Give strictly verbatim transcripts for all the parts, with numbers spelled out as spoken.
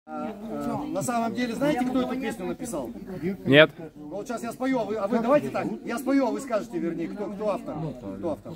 На самом деле, знаете, кто эту песню написал? Нет. Вот сейчас я спою, а вы, а вы давайте так, я спою, а вы скажете, вернее, кто, кто автор. Кто автор?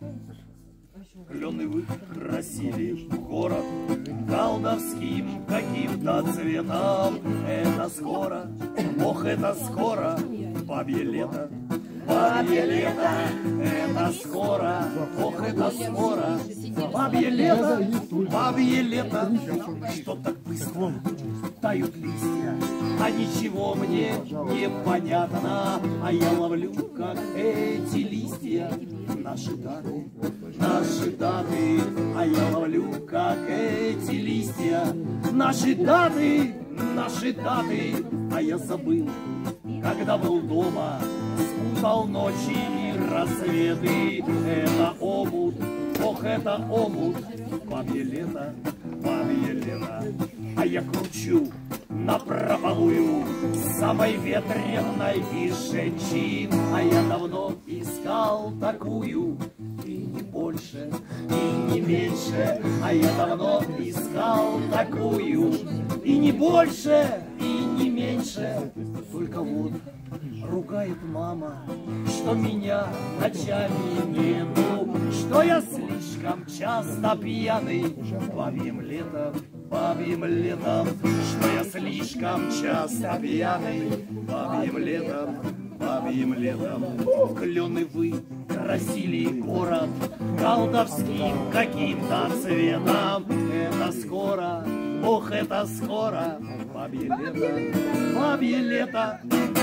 Клены вы красили город колдовским каким-то цветом. Это скоро, ох, это скоро, бабье лето. Бабье лето, это скоро, ох, это скоро. Бабье лето, бабье лето, что так быстро тают листья, а ничего мне не понятно, а я ловлю, как эти листья, наши даты, наши даты, а я ловлю, как эти листья, наши даты, наши даты, а я забыл, когда был дома, спутал ночи и рассветы, это омут, ох, это омут, бабье лето, бабье лето, а я кручу напропалую самой ветреной из женщин, а я давно искал такую, и не больше, и не меньше, а я давно искал такую, и не больше, и не меньше, только вот ругает мама, что меня ночами нету, что я слишком часто пьяный бабьим летом, бабьим летом, что я слишком часто пьяный бабьим летом, бабьим летом. Клены вы красили город колдовским каким-то цветом. Это скоро, ох, это скоро, бабье лето, бабье лето.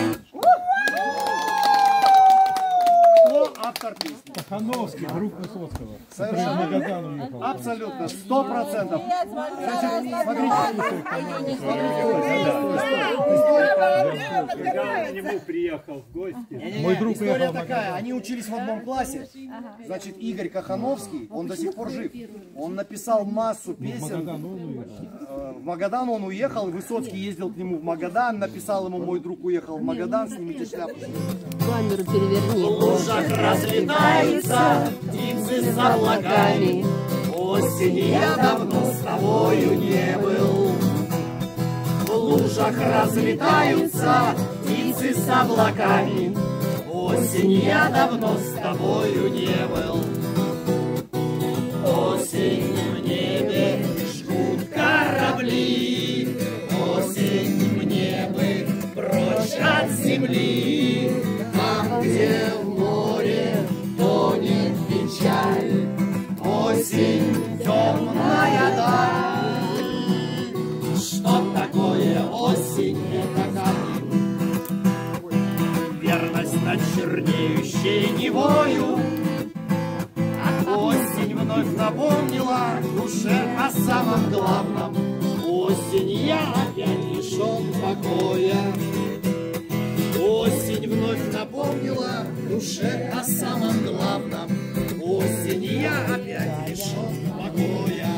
Кто автор песни? Кахановский, друг Высоцкого. Совершенно. Абсолютно, сто процентов. Значит, смотрите. Когда к нему приехал в гости. Мой друг История такая, они учились в одном классе. Значит, Игорь Кахановский, он до сих пор жив. Он написал массу песен. В Магадан он уехал, Высоцкий ездил к нему в Магадан, написал ему: мой друг уехал в Магадан, снимите шляпу. Камеру переверни. В лужах разлетаются птицы с облаками. Осени я давно с тобою не был. В лужах разлетаются птицы с облаками. Осень я давно с тобою не был. Осень в небе жгут корабли. Осень мне бы прочь от земли. Там, где в море тонет печаль. Осень темная даль. Что такое осень? Это камень. Верность над чернеющей невою. Осень вновь напомнила душе о самом главном. Осень я опять лишен покоя. Осень вновь напомнила душе о самом главном. Осень я опять лишен покоя.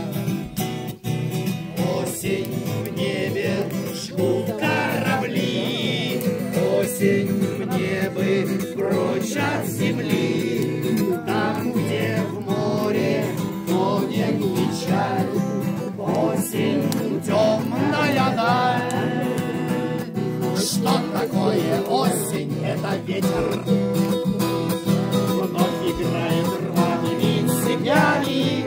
Осень в небе жгут корабли. Осень мне бы прочь от земли. Там, где в море тонет печаль. Осень темная даль. Что такое осень? Это ветер. Вновь играет рваными цепями.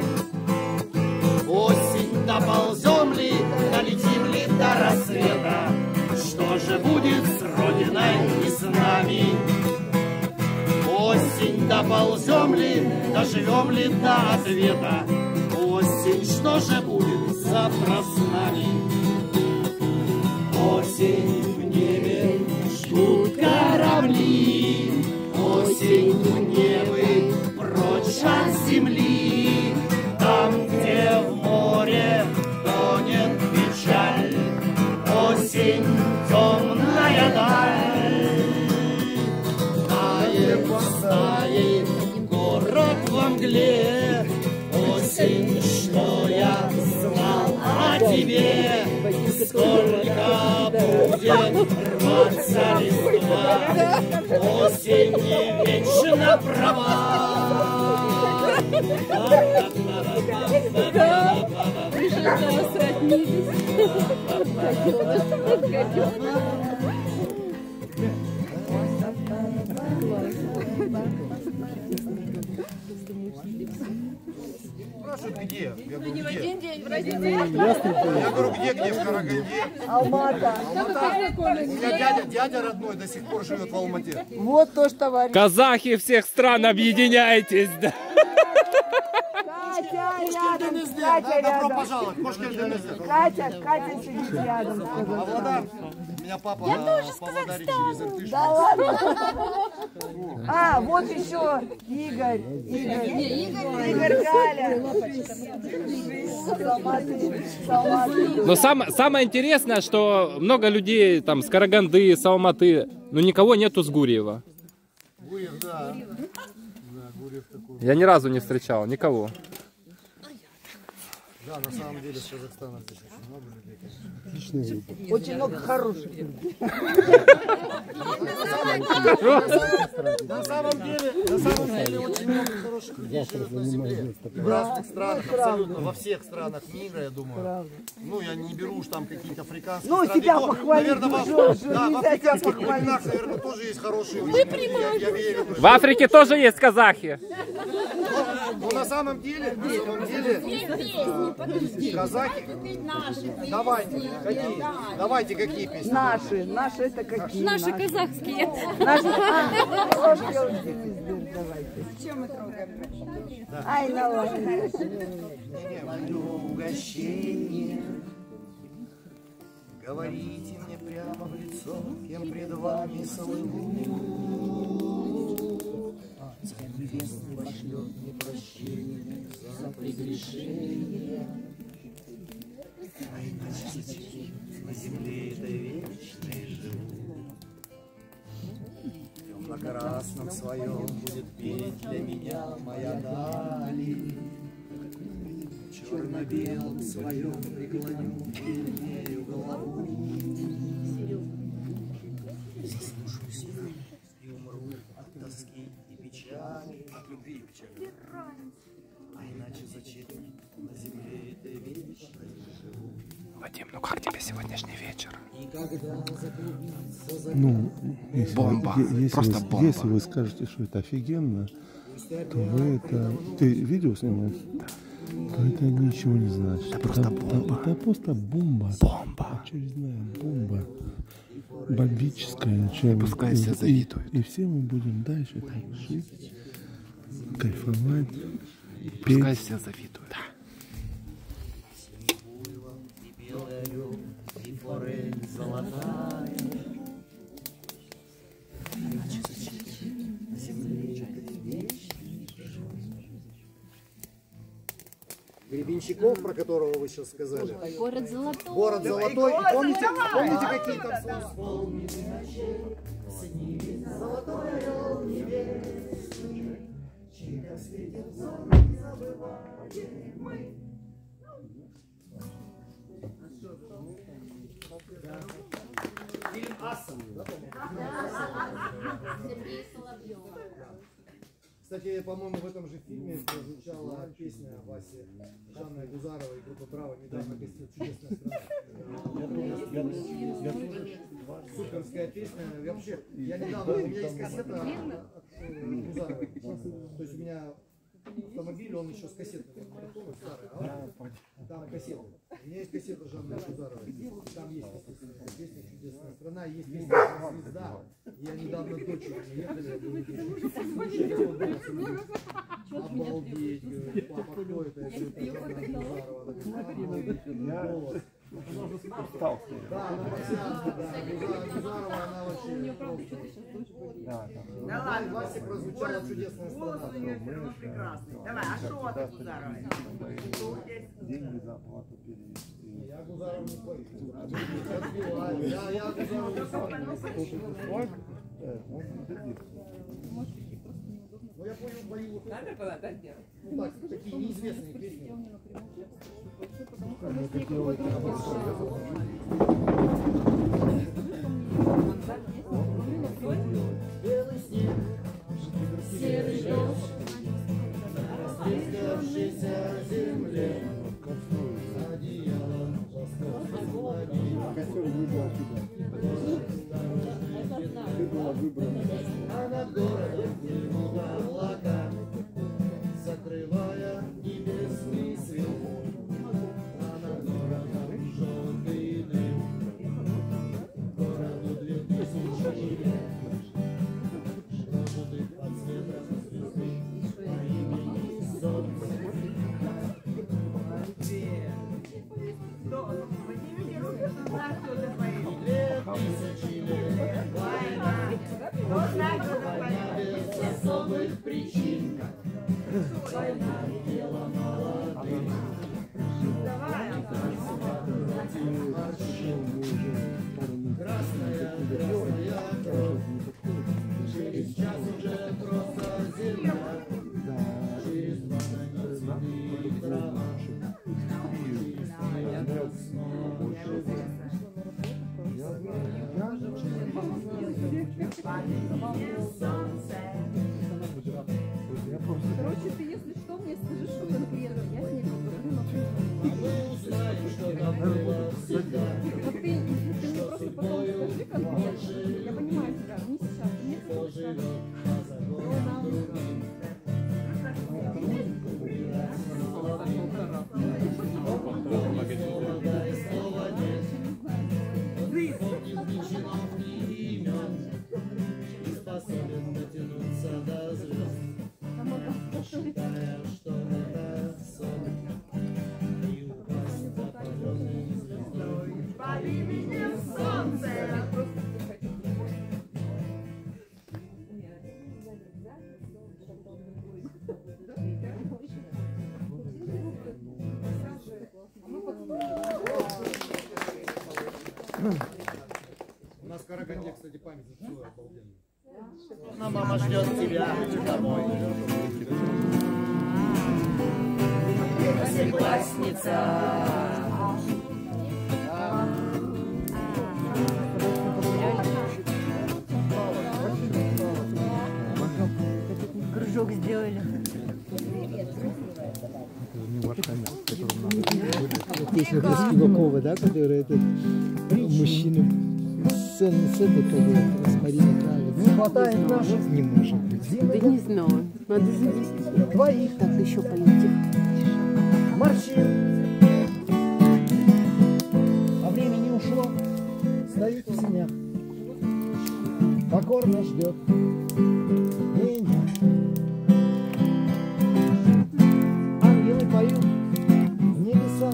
Осень, доползем ли, долетим ли до рассвета? Что же будет с Родиной и с нами? Осень, доползем ли, доживем ли до ответа? Осень, что же будет завтра с нами? Осень в небе жгут корабли. Осень в небе прочь от земли. Там, где в море тонет печаль. Осень темная даль. Тает, тает город во мгле. Осень, что я знал о тебе. Сколько будет рваться листва. Осень не вечно права. Вы же сроднились. Спрашивают, где? Я говорю, Не в где? один день, в разный день. Я говорю, где, где? В Караганде. Алмата. Алмата. У меня дядя, дядя родной до сих пор живет в Алмате. Вот тоже товарищ. Казахи всех стран, объединяйтесь, да? Катя Кошкин рядом, ДНСД, Катя да, добро рядом. пожаловать, Кошкин ДНСД. Катя, Катя сидит рядом. А Влада, меня папа Павлодаре через Иртыш. Да ладно. А, вот еще Игорь. Игорь. Игорь Галя. Салматы. Салматы. Но сам, самое интересное, что много людей там с Караганды, с Алматы, но никого нету с Гурьева. Гурьев, да. Я ни разу не встречал, никого. Да, на самом деле с Казахстана здесь очень много людей, конечно. Очень много хороших. На самом деле, на самом деле очень много хороших людей живет на земле. И в разных странах, абсолютно, во всех странах мира, я думаю. Ну, я не беру уж там какие-то африканские Ну, страны. себя То, похвалить наверное, во- уже, уже да, в нельзя себя африканских похвалить. племенах, наверное, тоже есть хорошие очень люди. Я, я верю. В Африке тоже есть казахи. Но на самом деле, на самом деле, э, казахи, давайте, какие, давайте какие песни? Наши. Наши это какие? Наши казахские. Наши. А, ложки, ложки, пиздец, давайте. Чем мы трогаем? Ай, на ладно. Угощение. Говорите мне прямо в лицо, кем пред вами слыву. Небесный пошлет мне прощение за прегрешение. А иначе на земле этой вечной живу. В темно-красном своем будет петь для меня моя дали. В черно-белом своем преклоню перед нею голову. Заслушаюсь я и умру от тоски и печали, от любви и печали. А иначе зачем на земле этой вечной живу? Вадим, ну как тебе сегодняшний вечер? Ну, если, Бомба. е- если, Просто вы, бомба. если вы скажете, что это офигенно, то вы это... Ты видео снимаешь? То это ничего не значит. Это просто это, бомба. Это, это просто бомба. Бомба. А что не знаю, бомба. Бомбическая. Чем, Пускай и, все и- завидуют. И, все мы будем дальше так жить, кайфовать, Пускай петь. все завидуют. И белый орел, и форель золотая. Иначе зачем на земле этой вечной живу? Гребенщиков, про которого вы сейчас сказали. Город золотой. Город золотой. И помните, помните, какие там слова? Золотой орел небесный, чья светит взор, не забываем мы. Фильм «Асан». Кстати, по-моему, в этом же фильме прозвучала песня Васи Жанны Гузаровой и группы «Браво». Недавно гостил «Чудесная страна». Суперская песня. Я вообще, я недавно, у меня есть кассета от э, Гузаровой. То есть у меня автомобиль, он еще с кассетой старый, а там кассета. У меня есть кассета Жанны Гузаровой. Там есть, естественно, песня «Чудесная страна», есть песня «Звезда». Я недавно с дочерью ехали, я говорю, слушайте, вот это слушайте. Обалдеть, говорю, папа, кто это? Я говорю, это Жанна Гузарова. Обалдеть, голос. Да, она марсианка, да. Гузарова, она вообще просто. Да ладно, Васе прозвучала «Чудесная страна». Голос у нее все равно прекрасный. Давай, а что от Гузаровой? Деньги за оплату перевести. Я Гузаров не пою. Я отбиваю. Я, я Гузаров не пою. Ну я пою, пою. Надо было так делать? Ну так, такие неизвестные песни. Белый снег, серый дождь, растрескавшейся земле, одеяло воскресной костер выбрал тебя. Ты была выбрана. А над городом много облака, закрывая небесный свет. А над городом желтый дым, городу две тысячи лет. Прожитых под светом звезды, по имени солнце. Две тысячи лет война, без особых причин. Война дело молодых. Красная, красная кровь. Через час уже просто земля. Через два границы и трава. Через три год снова живет. Короче, ты если что, мне скажи, что конкретно. Я с ней поговорю, но Мы узнаем, что там было всегда. вот ты, ты мне просто потом скажи конкретно. Я понимаю тебя, не сейчас. Мне Кто живет по законам другим. Молодая снова нет. Помнит ни чинов, ни имен. И способен дотянуться до звезд. Считая, что это сон. И упасть запаленной звездой. Под именем солнце. У нас в Караганде, кстати, память зацелуя обалденная. Мама ждет тебя домой. Восьмиклассница. Кружок сделали. Песня про Спивакова, да, которая этот мужчина с, с этой ходил, с Мариной Кравец. Не хватает наших. Не может быть. Да не знаю. Надо завести. Твоих Так, еще поедем. морщин. А времени ушло, стоит в синях. Покорно ждет меня. Ангелы поют в небесах.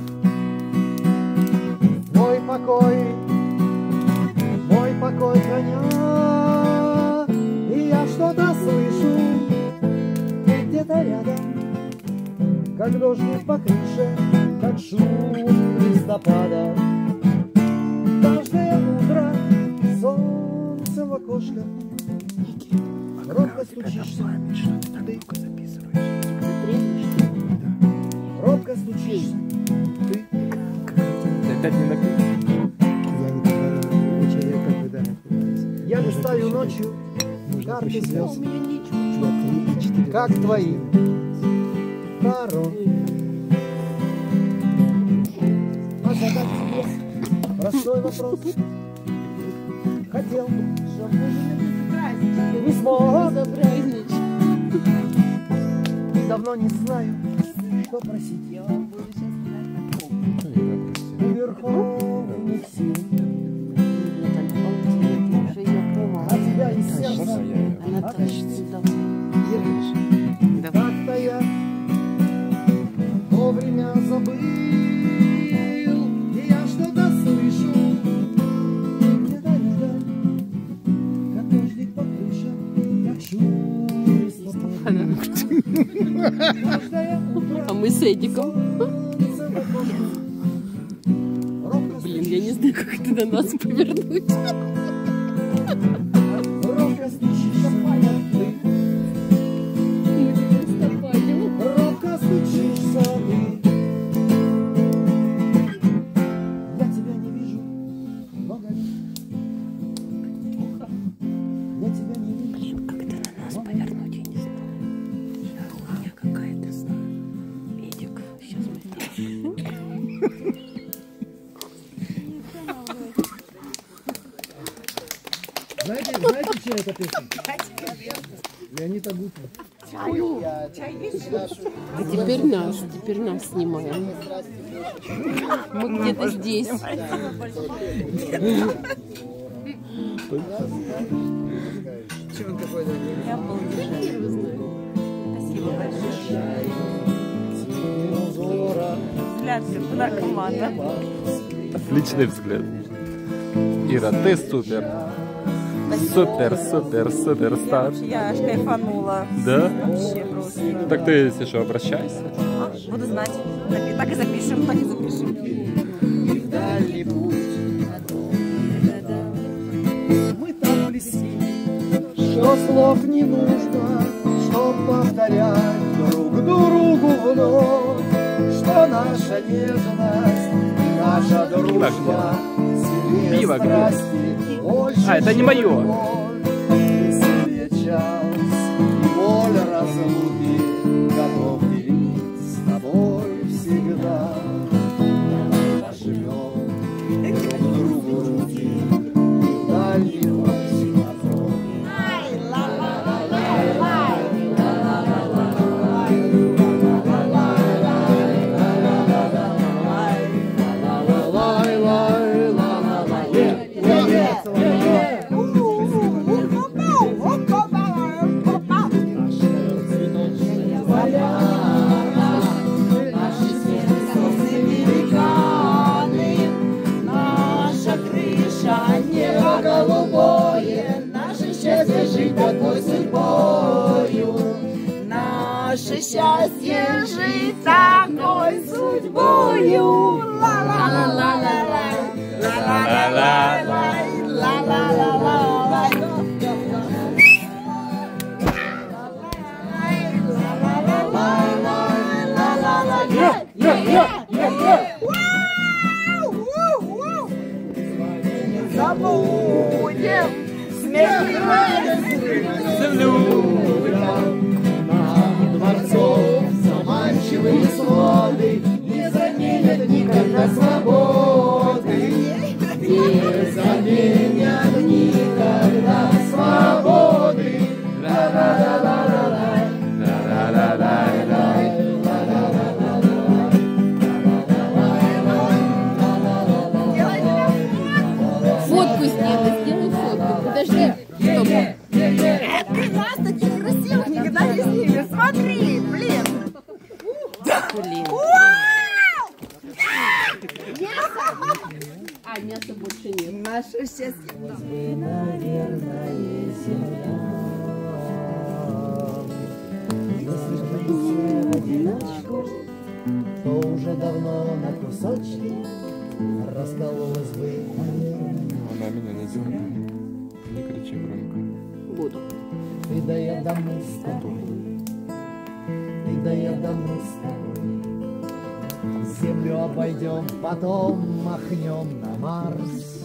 Мой покой, мой покой храня. И я что-то слышу, ты где-то рядом. Как дождик по крыше, как шум листопада. Каждое утро солнце в окошко. Робко стучишься, ты робко стучишься, ты. Опять не накрыть. Я не говорю, у человека, когда напиваюсь. Я листаю ночью карты звезд, как твои Таро. А задать тебе простой вопрос хотел, не смог. Давно не знаю, что просить. У верховных сил. А тебя из сердца Она тащится давно. как-то я вовремя забыл, и я что-то слышу где-то рядом, как дождик по крыше, как шум листопада. Каждое утро А мы с Эдиком. солнце в окошко. Робко Блин, я не знаю, как это на нас повернуть. робко стучишься, поет ты. Робко стучишься ты. Я тебя не вижу много лет. Я тебя не вижу. Блин, как это на нас повернуть, я не знаю. Хуйня какая-то. Эдик, сейчас мы... Знаете, знаете, чья это песня? Леонид Агутин. А теперь нас, теперь нас снимаем. Мы где-то здесь. Чего он такой? Я первый знаю. Спасибо большое. Взгляд наркомана. Отличный взгляд. Ира, ты супер. Супер, супер, супер стар. Я аж кайфанула. Да? Вообще просто. Так ты, если что, обращайся. А, буду знать. Так, и- так и запишем, так и запишем. И в дальний путь. Мы там в лесу, что слов не нужно, чтоб повторять друг другу вновь, что наша нежность и наша дружба сильнее Пиво, страсти, больше, А, это не чем мое. любовь. Веселье час и боль разлуки готов делить с тобой всегда. Давай пожмем друг другу руки и в дальний путь назад. Наша крыша, небо голубое, наше счастье жить такой судьбою. Наше счастье жить такой судьбою. Ла-ла-ла-ла-ла, ла-ла-ла-ла-ла, ла-ла-ла-ла-ла. Забудем смех и радость дворцов, заманчивые своды не заменят никогда свободы, не заменят никогда свободы. Ла-ла-ла-ла-ла-ла, ла-ла-ла-ла-ла. Фотку сделай, сделай фотку. Подожди. Стоп. Ты нас таких красивых никогда не снимешь. Смотри, блин. Блин. Вау! А, мяса больше нет. Наше счастье. То уже давно на кусочки раскололась бы. Она меня не делает. Не кричи громко. Буду. Ты да я да мы с тобой, ты да я да мы с тобой. Землю обойдем, потом махнем на Марс.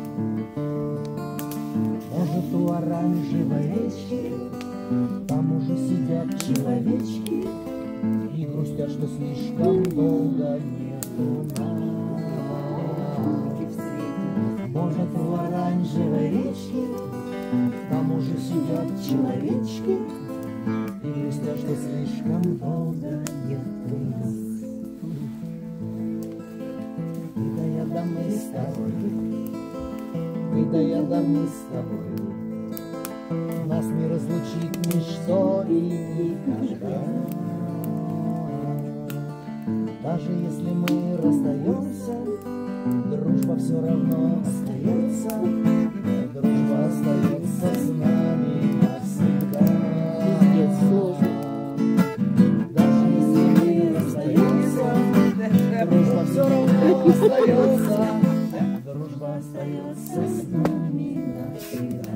Может, у оранжевой речки там уже сидят человечки и грустят, что слишком долго нету нас. Может, у оранжевой речки там уже сидят человечки и грустят, что слишком долго нету нас. Ты да я да мы с тобой, ты да я да мы с тобой. Нас не разлучит ничто и никогда. Даже если мы расстаемся, дружба все равно остается. Дружба остается с нами навсегда. Пиздец, сложно. Даже если мы расстаемся, дружба все равно остается. Дружба остается с нами навсегда.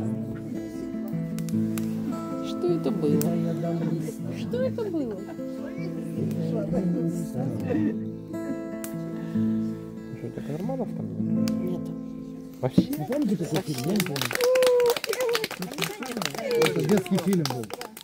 Что это было? Что это было? Что, у тебя нормалов там нет? Нет. Вообще? Помните, какой фильм? Я не помню. Это детский фильм был.